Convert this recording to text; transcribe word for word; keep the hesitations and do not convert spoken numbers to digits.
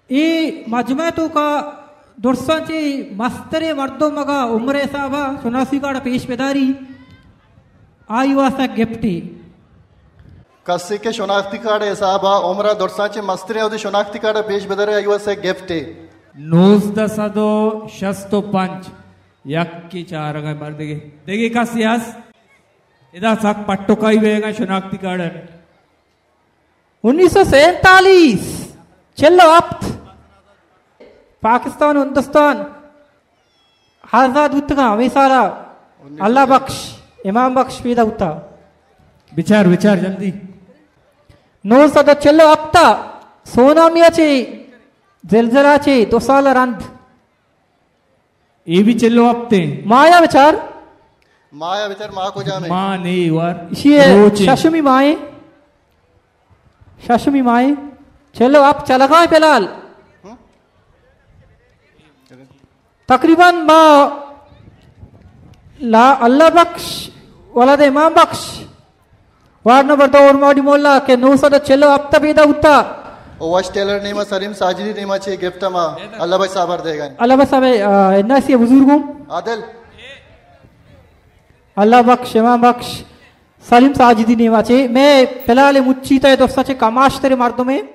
ई मजमैतू का दुर्सांची मस्तरे मर्दों मगा उम्रे साबा सुनासी काड़ा पेश बेदारी आयु वासा गिफ्टी कस्सी के शनाख्ती कार्ड साहबा उम्रा दुर्सांची मस्तरे उदी शनाख्ती कार्ड पेश बेदारी आयु वासा गिफ्टी नूज़दा सदो शस्तो पंच यक्की चार गए मर देगे देगे का सियास इधर साक पट्टो का ही वेगा शनाख्ती कार्ड उन्नीस सौ सैतालीस चलो अब पाकिस्तान हिंदुस्तान आजाद उतगा वैसारा अल्लाह बख्श इमाम बख्श पैदा उता विचार विचार जल्दी नो सदा चलो अब ता सोनामिया चे जलजला चे दो साल रंध ये भी चलो अब ते माया विचार माया विचार माँ को जामे माँ नहीं वार ये शाशुमी माए शाशुमी माए चलो आप चला गए फिलहाल तकरीबन माँ ला अल्लाह बख्श वाला दे इमाम बख्श वार्ड नंबर दो और मौडी मोल्ला के नौ सौ चलो अब तब इधर उता ओवाश टेलर नीमा सलीम साजिदी नीमा चे गिफ्ट मा अल्लाह भाई साबर देगा अल्लाह भाई साहब इन्ना सी बुजुर्गों आदिल अल्लाह बख्श इमाम बख्श सलीम साजिदी नीमा चे मैं फिलहाल मुच्ची तो दोस्ता चे कमाश तेरे मर्दों में